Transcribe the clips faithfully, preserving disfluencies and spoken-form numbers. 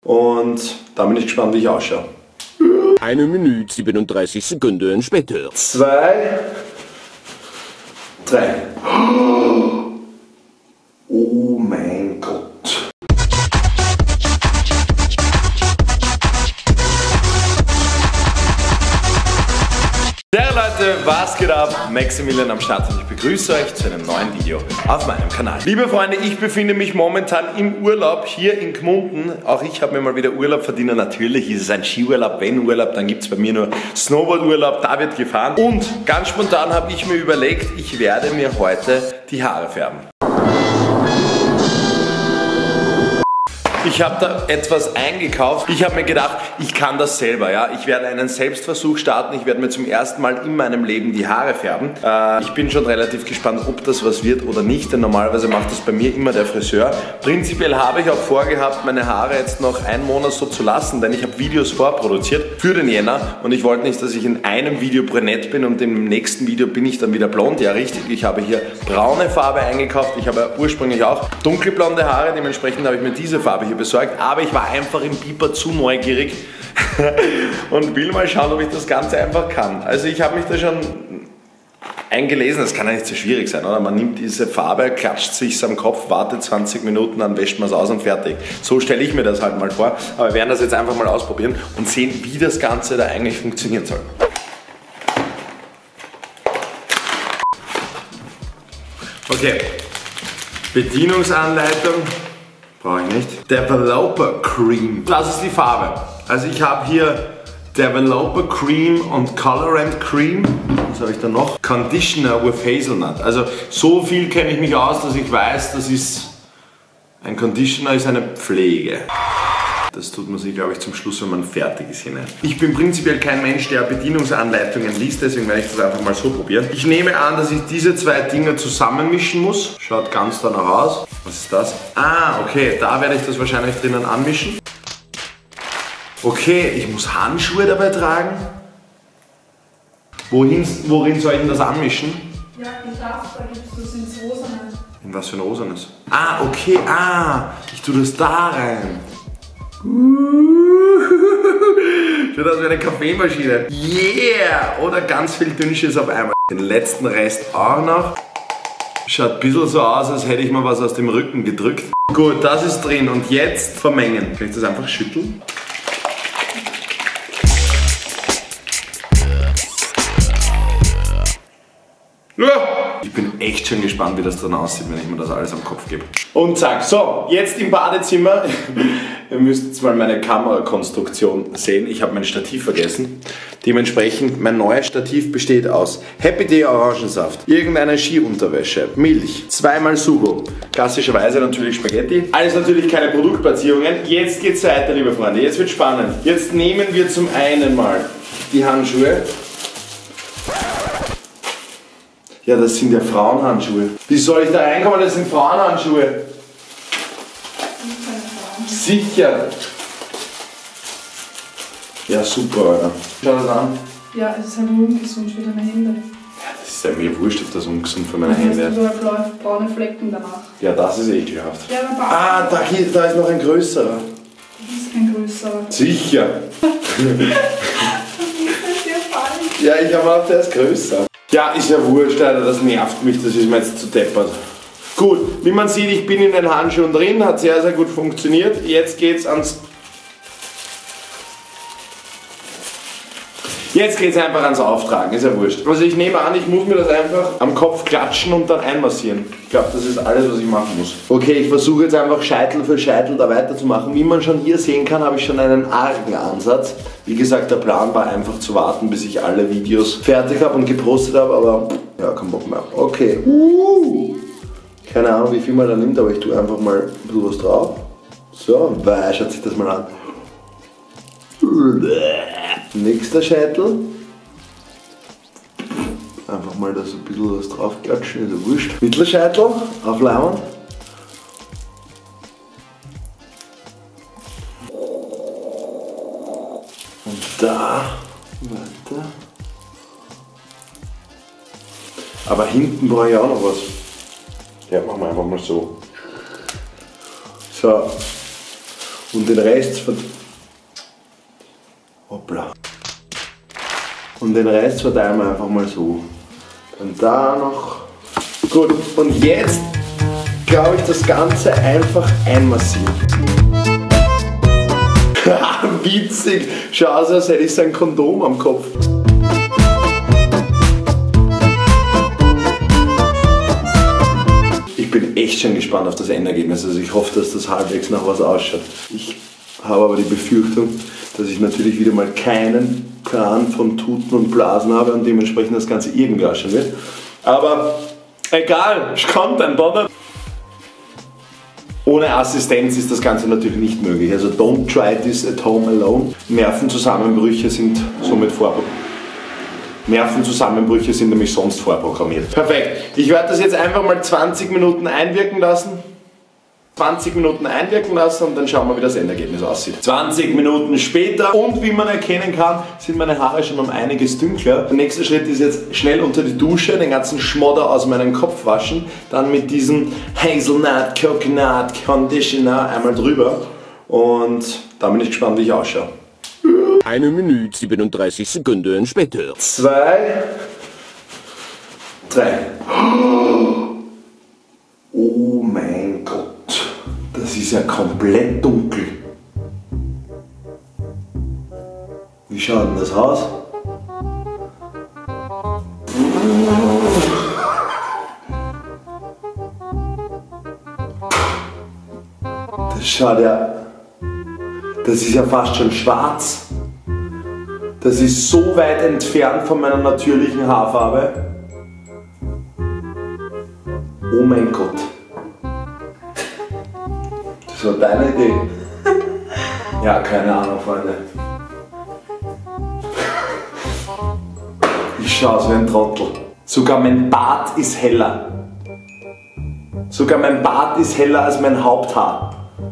Und da bin ich gespannt, wie ich ausschaue. Eine Minute siebenunddreißig Sekunden später. Zwei, drei. Oh mein Gott. Ja Leute, was geht ab? Maximilian am Start und ich begrüße euch zu einem neuen Video auf meinem Kanal. Liebe Freunde, ich befinde mich momentan im Urlaub hier in Gmunden. Auch ich habe mir mal wieder Urlaub verdient. Natürlich ist es ein Skiurlaub, wenn Urlaub, dann gibt es bei mir nur Snowboardurlaub, da wird gefahren. Und ganz spontan habe ich mir überlegt, ich werde mir heute die Haare färben. Ich habe da etwas eingekauft. Ich habe mir gedacht, ich kann das selber. Ja? Ich werde einen Selbstversuch starten. Ich werde mir zum ersten Mal in meinem Leben die Haare färben. Äh, ich bin schon relativ gespannt, ob das was wird oder nicht, denn normalerweise macht das bei mir immer der Friseur. Prinzipiell habe ich auch vorgehabt, meine Haare jetzt noch einen Monat so zu lassen, denn ich habe Videos vorproduziert für den Jänner und ich wollte nicht, dass ich in einem Video brünett bin und im nächsten Video bin ich dann wieder blond. Ja, richtig, ich habe hier braune Farbe eingekauft. Ich habe ursprünglich auch dunkelblonde Haare, dementsprechend habe ich mir diese Farbe hier besorgt, aber ich war einfach im Biber zu neugierig und will mal schauen, ob ich das Ganze einfach kann. Also ich habe mich da schon eingelesen, das kann ja nicht so schwierig sein, oder? Man nimmt diese Farbe, klatscht sich am Kopf, wartet zwanzig Minuten, dann wäscht man es aus und fertig. So stelle ich mir das halt mal vor, aber wir werden das jetzt einfach mal ausprobieren und sehen, wie das Ganze da eigentlich funktionieren soll. Okay, Bedienungsanleitung. Brauche ich nicht. Developer Cream. Das ist die Farbe. Also ich habe hier Developer Cream und Colorant Cream. Was habe ich da noch? Conditioner with Hazelnut. Also so viel kenne ich mich aus, dass ich weiß, das ist ein Conditioner, ist eine Pflege. Das tut man sich, glaube ich, zum Schluss, wenn man fertig ist, hinein. Ich bin prinzipiell kein Mensch, der Bedienungsanleitungen liest, deswegen werde ich das einfach mal so probieren. Ich nehme an, dass ich diese zwei Dinge zusammenmischen muss. Schaut ganz danach aus. Was ist das? Ah, okay, da werde ich das wahrscheinlich drinnen anmischen. Okay, ich muss Handschuhe dabei tragen. Wohin, worin soll ich denn das anmischen? Ja, ich darf, da gibst du es ins Rosane. In was für ein Rosanes? Ah, okay, ah, ich tue das da rein. Schaut aus wie eine Kaffeemaschine. Yeah! Oder ganz viel Dünnschiss auf einmal. Den letzten Rest auch noch. Schaut ein bisschen so aus, als hätte ich mal was aus dem Rücken gedrückt. Gut, das ist drin und jetzt vermengen. Kann ich das einfach schütteln? Ich bin echt schon gespannt, wie das dann aussieht, wenn ich mir das alles am Kopf gebe. Und zack, so, jetzt im Badezimmer. Ihr müsst jetzt mal meine Kamerakonstruktion sehen. Ich habe mein Stativ vergessen. Dementsprechend, mein neues Stativ besteht aus Happy Day Orangensaft, irgendeine Skiunterwäsche, Milch, zweimal Sugo, klassischerweise natürlich Spaghetti. Alles natürlich keine Produktplatzierungen. Jetzt geht's weiter, liebe Freunde. Jetzt wird spannend. Jetzt nehmen wir zum einen mal die Handschuhe. Ja, das sind ja Frauenhandschuhe. Wie soll ich da reinkommen? Das sind Frauenhandschuhe. Sicher. Ja, super, Alter. Schau das an. Ja, es ist halt nur ungesund für deine Hände. Ja, das ist ja mir wurscht, ob das ungesund für meine Dann Hände ist. Du hast blaue, braune Flecken danach. Ja, das ist ekelhaft. Ja, aber Ah, da, hier, da ist noch ein größerer. Das ist kein größerer. Sicher. Das ist dir falsch. Ja, ich habe auch, der ist größer. Ja, ist ja wurscht, Alter, das nervt mich, das ist mir jetzt zu deppert. Gut, wie man sieht, ich bin in den Handschuhen drin, hat sehr, sehr gut funktioniert. Jetzt geht's ans... Jetzt geht's einfach ans Auftragen, ist ja wurscht. Also ich nehme an, ich muss mir das einfach am Kopf klatschen und dann einmassieren. Ich glaube, das ist alles, was ich machen muss. Okay, ich versuche jetzt einfach Scheitel für Scheitel da weiterzumachen. Wie man schon hier sehen kann, habe ich schon einen argen Ansatz. Wie gesagt, der Plan war einfach zu warten, bis ich alle Videos fertig habe und gepostet habe, aber ja, kein Bock mehr. Okay. Uh. Keine Ahnung, wie viel man da nimmt, aber ich tue einfach mal ein bisschen was drauf. So, weil schaut sich das mal an. Nächster Scheitel. Einfach mal da so ein bisschen was drauf klatschen, ist ja wurscht. Mittelscheitel auf Leinwand. Und da weiter. Aber hinten brauche ich auch noch was. Ja, machen wir einfach mal so. So. Und den Rest ver... Hoppla. Und den Rest verteilen wir einfach mal so. Dann da noch. Gut, und jetzt glaube ich das Ganze einfach einmassieren. Witzig. Schau aus, als hätte ich so ein Kondom am Kopf. Ich bin echt schon gespannt auf das Endergebnis. Also ich hoffe, dass das halbwegs nach was ausschaut. Ich habe aber die Befürchtung, dass ich natürlich wieder mal keinen Plan von Tuten und Blasen habe und dementsprechend das Ganze irgendwie ausschauen wird. Aber egal, es kommt ein Donner. Ohne Assistenz ist das Ganze natürlich nicht möglich. Also don't try this at home alone. Nervenzusammenbrüche sind somit vorprogrammiert. Nervenzusammenbrüche sind nämlich sonst vorprogrammiert. Perfekt. Ich werde das jetzt einfach mal zwanzig Minuten einwirken lassen. zwanzig Minuten einwirken lassen und dann schauen wir, wie das Endergebnis aussieht. zwanzig Minuten später und wie man erkennen kann, sind meine Haare schon um einiges dünkler. Der nächste Schritt ist jetzt schnell unter die Dusche, den ganzen Schmodder aus meinem Kopf waschen, dann mit diesem Hazelnut Coconut Conditioner einmal drüber und da bin ich gespannt, wie ich ausschaue. Eine Minute siebenunddreißig Sekunden später. Zwei, drei. Oh mein Gott. Das ist ja komplett dunkel. Wie schaut denn das aus? Das schaut ja... Das ist ja fast schon schwarz. Das ist so weit entfernt von meiner natürlichen Haarfarbe. Oh mein Gott. Das war deine Idee? Ja, keine Ahnung, Freunde. Ich schaue aus wie ein Trottel. Sogar mein Bart ist heller. Sogar mein Bart ist heller als mein Haupthaar.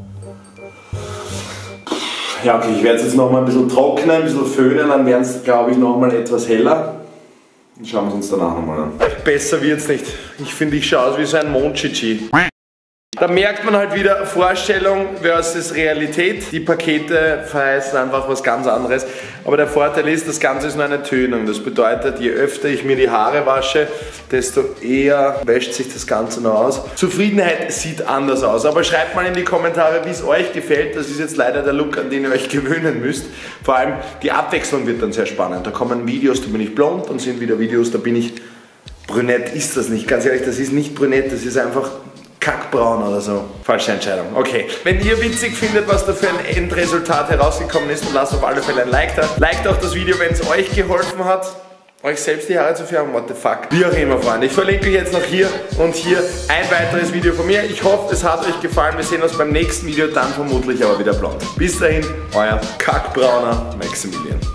Ja, okay, ich werde es jetzt noch mal ein bisschen trocknen, ein bisschen föhnen, dann werden es, glaube ich, noch mal etwas heller. Dann schauen wir es uns danach noch mal an. Besser wird's nicht. Ich finde, ich schaue aus wie so ein Mondchichi. Da merkt man halt wieder Vorstellung versus Realität. Die Pakete verheißen einfach was ganz anderes. Aber der Vorteil ist, das Ganze ist nur eine Tönung. Das bedeutet, je öfter ich mir die Haare wasche, desto eher wäscht sich das Ganze noch aus. Zufriedenheit sieht anders aus. Aber schreibt mal in die Kommentare, wie es euch gefällt. Das ist jetzt leider der Look, an den ihr euch gewöhnen müsst. Vor allem die Abwechslung wird dann sehr spannend. Da kommen Videos, da bin ich blond, dann sind wieder Videos, da bin ich brünett. Ist das nicht. Ganz ehrlich, das ist nicht brünett, das ist einfach kackbraun oder so. Falsche Entscheidung. Okay. Wenn ihr witzig findet, was da für ein Endresultat herausgekommen ist, dann lasst auf alle Fälle ein Like da. Liked auch das Video, wenn es euch geholfen hat, euch selbst die Haare zu färben. What the fuck. Wie auch immer, Freunde. Ich verlinke euch jetzt noch hier und hier ein weiteres Video von mir. Ich hoffe, es hat euch gefallen. Wir sehen uns beim nächsten Video, dann vermutlich aber wieder blond. Bis dahin, euer kackbrauner Maximilian.